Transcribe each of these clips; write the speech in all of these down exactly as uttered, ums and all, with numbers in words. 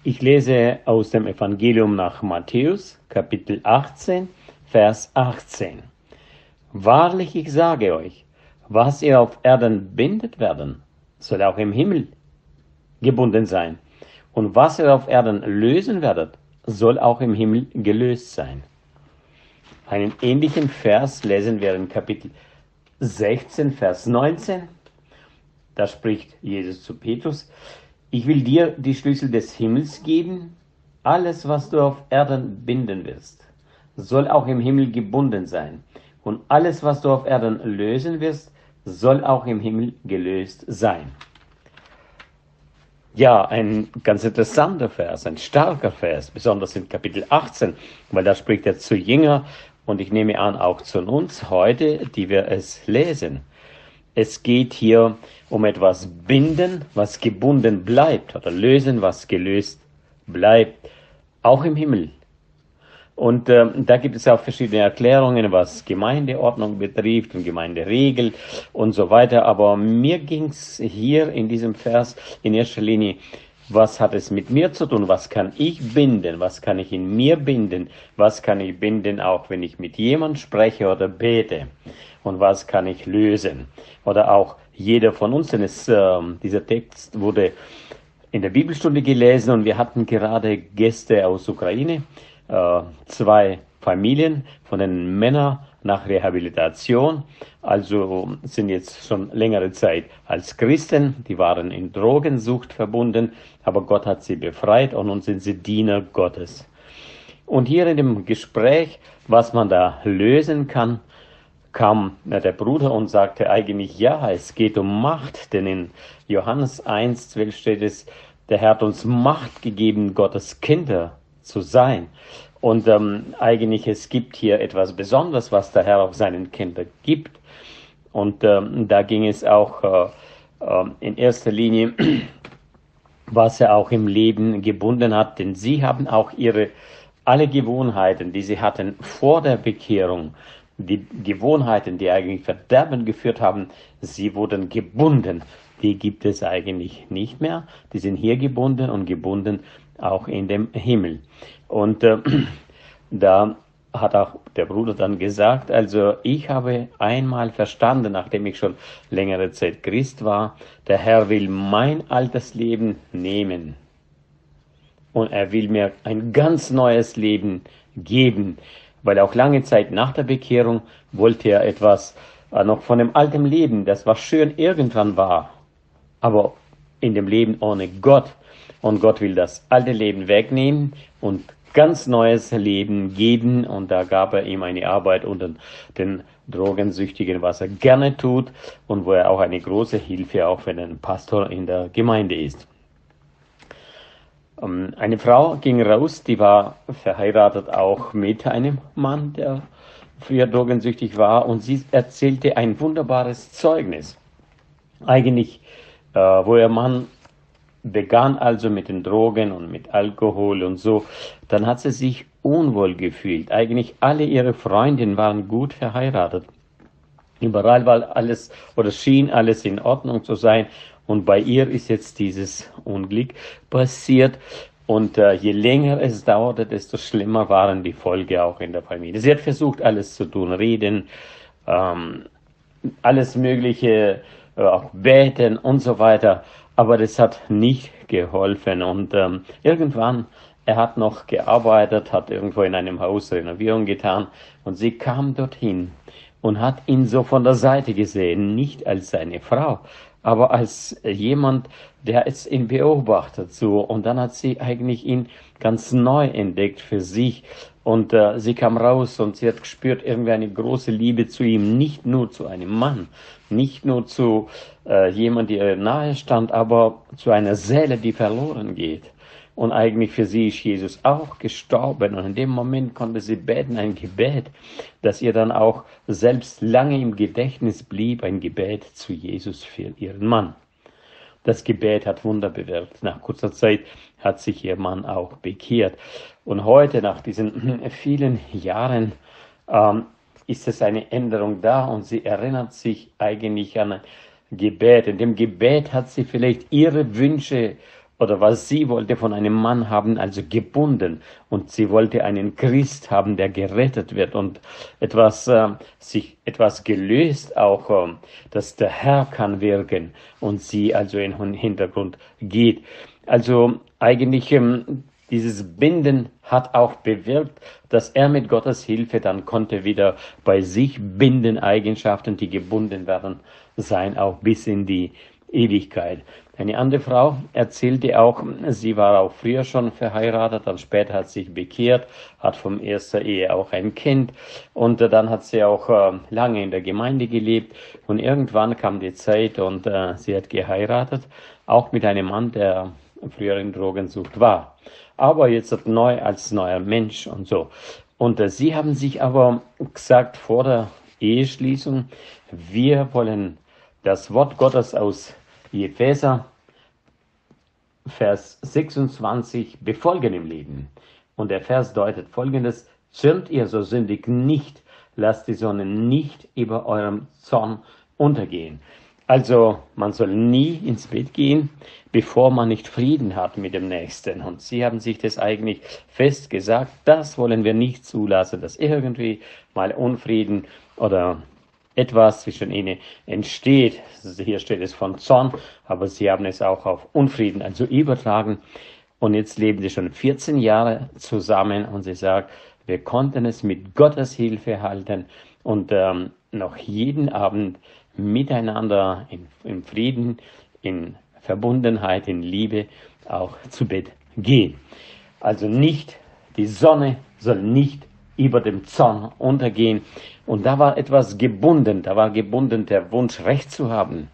Ich lese aus dem Evangelium nach Matthäus, Kapitel achtzehn, Vers achtzehn. Wahrlich, ich sage euch, was ihr auf Erden bindet werden, soll auch im Himmel gebunden sein. Und was ihr auf Erden lösen werdet, soll auch im Himmel gelöst sein. Einen ähnlichen Vers lesen wir in Kapitel sechzehn, Vers neunzehn. Da spricht Jesus zu Petrus: Ich will dir die Schlüssel des Himmels geben. Alles, was du auf Erden binden wirst, soll auch im Himmel gebunden sein. Und alles, was du auf Erden lösen wirst, soll auch im Himmel gelöst sein. Ja, ein ganz interessanter Vers, ein starker Vers, besonders in Kapitel achtzehn, weil da spricht er zu Jünger und ich nehme an auch zu uns heute, die wir es lesen. Es geht hier um etwas binden, was gebunden bleibt, oder lösen, was gelöst bleibt, auch im Himmel. Und äh, da gibt es auch verschiedene Erklärungen, was Gemeindeordnung betrifft und Gemeinderegel und so weiter. Aber mir ging es hier in diesem Vers in erster Linie, was hat es mit mir zu tun? Was kann ich binden? Was kann ich in mir binden? Was kann ich binden, auch wenn ich mit jemandem spreche oder bete? Und was kann ich lösen? Oder auch jeder von uns, denn es, äh, dieser Text wurde in der Bibelstunde gelesen und wir hatten gerade Gäste aus Ukraine, äh, zwei Familien von den Männern nach Rehabilitation, also sind jetzt schon längere Zeit als Christen, die waren in Drogensucht verbunden, aber Gott hat sie befreit und nun sind sie Diener Gottes. Und hier in dem Gespräch, was man da lösen kann, kam der Bruder und sagte eigentlich, ja, es geht um Macht, denn in Johannes eins, zwölf steht es, der Herr hat uns Macht gegeben, Gottes Kinder zu sein. Und ähm, eigentlich, es gibt hier etwas Besonderes, was der Herr auch seinen Kindern gibt. Und ähm, da ging es auch äh, äh, in erster Linie, was er auch im Leben gebunden hat, denn sie haben auch ihre, alle Gewohnheiten, die sie hatten vor der Bekehrung, die Gewohnheiten, die eigentlich Verderben geführt haben, sie wurden gebunden. Die gibt es eigentlich nicht mehr. Die sind hier gebunden und gebunden auch in dem Himmel. Und äh, da hat auch der Bruder dann gesagt, also ich habe einmal verstanden, nachdem ich schon längere Zeit Christ war, der Herr will mein altes Leben nehmen. Und er will mir ein ganz neues Leben geben. Weil auch lange Zeit nach der Bekehrung wollte er etwas äh, noch von dem alten Leben, das was schön irgendwann war, aber in dem Leben ohne Gott. Und Gott will das alte Leben wegnehmen und ganz neues Leben geben. Und da gab er ihm eine Arbeit unter den Drogensüchtigen, was er gerne tut und wo er auch eine große Hilfe, auch wenn er ein Pastor in der Gemeinde ist. Eine Frau ging raus, die war verheiratet auch mit einem Mann, der früher drogensüchtig war, und sie erzählte ein wunderbares Zeugnis. Eigentlich, äh, wo ihr Mann begann also mit den Drogen und mit Alkohol und so, dann hat sie sich unwohl gefühlt. Eigentlich alle ihre Freundinnen waren gut verheiratet. Überall war alles oder schien alles in Ordnung zu sein. Und bei ihr ist jetzt dieses Unglück passiert. Und äh, je länger es dauerte, desto schlimmer waren die Folgen auch in der Familie. Sie hat versucht, alles zu tun, reden, ähm, alles Mögliche, äh, auch beten und so weiter. Aber das hat nicht geholfen. Und ähm, irgendwann, er hat noch gearbeitet, hat irgendwo in einem Haus Renovierung getan. Und sie kam dorthin und hat ihn so von der Seite gesehen, nicht als seine Frau, aber als jemand, der es ihn beobachtet, so. Und dann hat sie eigentlich ihn ganz neu entdeckt für sich. Und äh, sie kam raus und sie hat gespürt irgendwie eine große Liebe zu ihm, nicht nur zu einem Mann, nicht nur zu äh, jemand, der ihr nahe stand, aber zu einer Seele, die verloren geht. Und eigentlich für sie ist Jesus auch gestorben. Und in dem Moment konnte sie beten, ein Gebet, das ihr dann auch selbst lange im Gedächtnis blieb, ein Gebet zu Jesus für ihren Mann. Das Gebet hat Wunder bewirkt. Nach kurzer Zeit hat sich ihr Mann auch bekehrt. Und heute, nach diesen vielen Jahren, ähm, ist es eine Änderung da und sie erinnert sich eigentlich an ein Gebet. In dem Gebet hat sie vielleicht ihre Wünsche oder was sie wollte von einem Mann haben, also gebunden. Und sie wollte einen Christ haben, der gerettet wird und etwas, äh, sich etwas gelöst auch, äh, dass der Herr kann wirken und sie also in den Hintergrund geht. Also eigentlich ähm, dieses Binden hat auch bewirkt, dass er mit Gottes Hilfe dann konnte wieder bei sich binden Eigenschaften, die gebunden werden, sein, auch bis in die Ewigkeit. Eine andere Frau erzählte auch, sie war auch früher schon verheiratet, dann später hat sie sich bekehrt, hat vom ersten Ehe auch ein Kind und dann hat sie auch äh, lange in der Gemeinde gelebt und irgendwann kam die Zeit und äh, sie hat geheiratet, auch mit einem Mann, der früher in Drogensucht war. Aber jetzt neu als neuer Mensch und so. Und äh, sie haben sich aber gesagt vor der Eheschließung, wir wollen das Wort Gottes aus Epheser, Vers sechsundzwanzig, befolgen im Leben. Und der Vers deutet Folgendes: Zürnt ihr, so sündigt nicht, lasst die Sonne nicht über eurem Zorn untergehen. Also man soll nie ins Bett gehen, bevor man nicht Frieden hat mit dem Nächsten. Und sie haben sich das eigentlich fest gesagt, das wollen wir nicht zulassen, dass irgendwie mal Unfrieden oder etwas zwischen ihnen entsteht. Hier steht es von Zorn, aber sie haben es auch auf Unfrieden, also übertragen. Und jetzt leben sie schon vierzehn Jahre zusammen und sie sagt, wir konnten es mit Gottes Hilfe halten und ähm, noch jeden Abend miteinander in, in Frieden, in Verbundenheit, in Liebe auch zu Bett gehen. Also nicht, die Sonne soll nicht über dem Zorn untergehen. Und da war etwas gebunden, da war gebunden der Wunsch, Recht zu haben.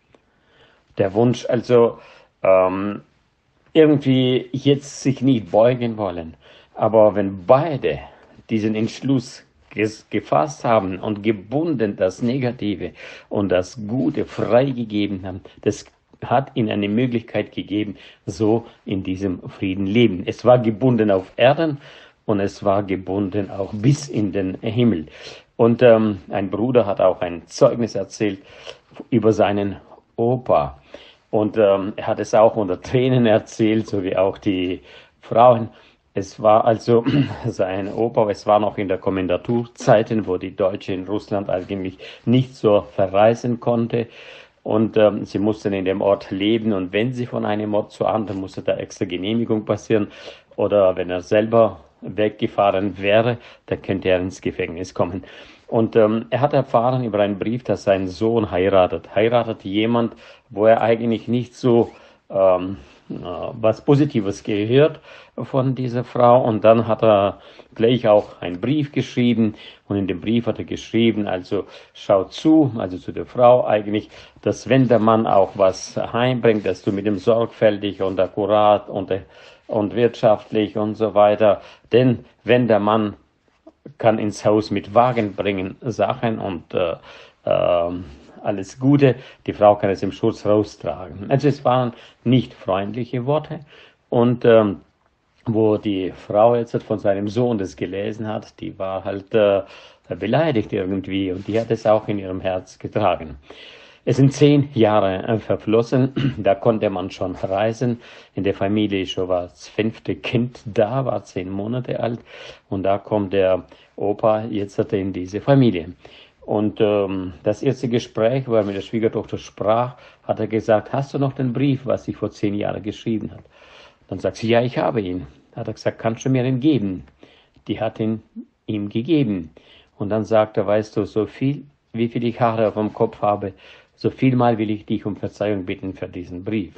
Der Wunsch also ähm, irgendwie jetzt sich nicht beugen wollen. Aber wenn beide diesen Entschluss ges- gefasst haben und gebunden das Negative und das Gute freigegeben haben, das hat ihnen eine Möglichkeit gegeben, so in diesem Frieden leben. Es war gebunden auf Erden und es war gebunden auch bis in den Himmel. Und ähm, ein Bruder hat auch ein Zeugnis erzählt über seinen Opa. Und ähm, er hat es auch unter Tränen erzählt, so wie auch die Frauen. Es war also sein Opa, es war noch in der Kommandaturzeiten, wo die Deutschen in Russland eigentlich nicht so verreisen konnte. Und ähm, sie mussten in dem Ort leben. Und wenn sie von einem Ort zu anderen, musste da extra Genehmigung passieren. Oder wenn er selber weggefahren wäre, dann könnte er ins Gefängnis kommen. Und ähm, er hat erfahren über einen Brief, dass sein Sohn heiratet. Heiratet jemand, wo er eigentlich nicht so ähm, äh, was Positives gehört von dieser Frau. Und dann hat er gleich auch einen Brief geschrieben. Und in dem Brief hat er geschrieben, also schaut zu, also zu der Frau eigentlich, dass wenn der Mann auch was heimbringt, dass du mit ihm sorgfältig und akkurat und und wirtschaftlich und so weiter. Denn wenn der Mann kann ins Haus mit Wagen bringen Sachen und äh, äh, alles Gute, die Frau kann es im Schutz raustragen. Also es waren nicht freundliche Worte. Und ähm, wo die Frau jetzt von seinem Sohn das gelesen hat, die war halt äh, beleidigt irgendwie und die hat es auch in ihrem Herz getragen. Es sind zehn Jahre verflossen, da konnte man schon reisen. In der Familie schon war das fünfte Kind da, war zehn Monate alt. Und da kommt der Opa jetzt in diese Familie. Und ähm, das erste Gespräch, wo er mit der Schwiegertochter sprach, hat er gesagt, hast du noch den Brief, was sie vor zehn Jahren geschrieben hat? Dann sagt sie, ja, ich habe ihn. Hat er gesagt, kannst du mir den geben? Die hat ihn ihm gegeben. Und dann sagt er, weißt du, so viel, wie viel ich Haare auf dem Kopf habe, so vielmal will ich dich um Verzeihung bitten für diesen Brief.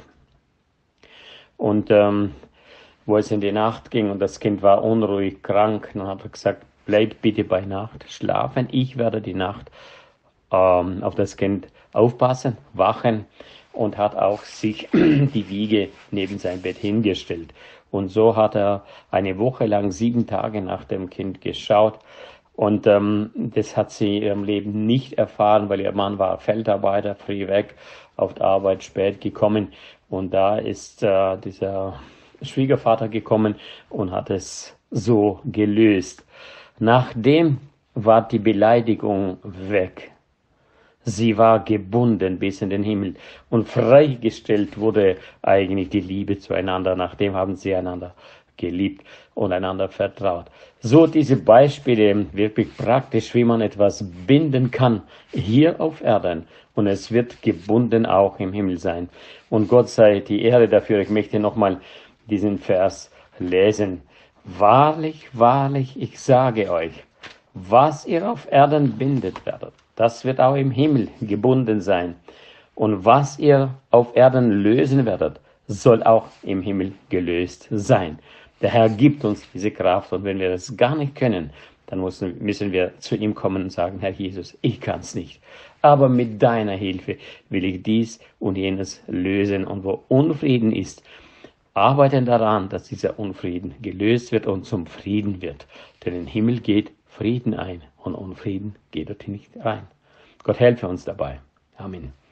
Und ähm, wo es in die Nacht ging und das Kind war unruhig, krank, dann hat er gesagt, bleib bitte bei Nacht schlafen. Ich werde die Nacht ähm, auf das Kind aufpassen, wachen, und hat auch sich die Wiege neben sein Bett hingestellt. Und so hat er eine Woche lang, sieben Tage nach dem Kind geschaut. Und ähm, das hat sie in ihrem Leben nicht erfahren, weil ihr Mann war Feldarbeiter, früh weg, auf der Arbeit spät gekommen. Und da ist äh, dieser Schwiegervater gekommen und hat es so gelöst. Nachdem war die Beleidigung weg. Sie war gebunden bis in den Himmel und freigestellt wurde eigentlich die Liebe zueinander. Nachdem haben sie einander geliebt und einander vertraut. So diese Beispiele, wirklich praktisch, wie man etwas binden kann hier auf Erden. Und es wird gebunden auch im Himmel sein. Und Gott sei die Ehre dafür. Ich möchte nochmal diesen Vers lesen. Wahrlich, wahrlich, ich sage euch, was ihr auf Erden bindet werdet, das wird auch im Himmel gebunden sein. Und was ihr auf Erden lösen werdet, soll auch im Himmel gelöst sein. Der Herr gibt uns diese Kraft, und wenn wir das gar nicht können, dann müssen, müssen wir zu ihm kommen und sagen, Herr Jesus, ich kann es nicht. Aber mit deiner Hilfe will ich dies und jenes lösen. Und wo Unfrieden ist, arbeiten daran, dass dieser Unfrieden gelöst wird und zum Frieden wird. Denn im Himmel geht Frieden ein und Unfrieden geht dorthin nicht rein. Gott helfe uns dabei. Amen.